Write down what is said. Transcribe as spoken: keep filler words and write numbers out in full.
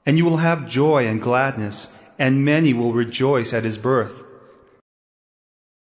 and you will have joy and gladness, and many will rejoice at his birth.